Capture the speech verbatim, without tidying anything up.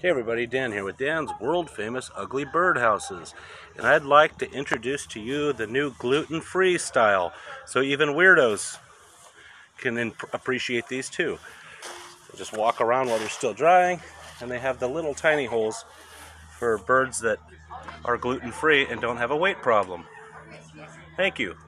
Hey everybody, Dan here with Dan's world famous ugly birdhouses, and I'd like to introduce to you the new gluten-free style, so even weirdos can appreciate these too. They just walk around while they're still drying, and they have the little tiny holes for birds that are gluten-free and don't have a weight problem. Thank you.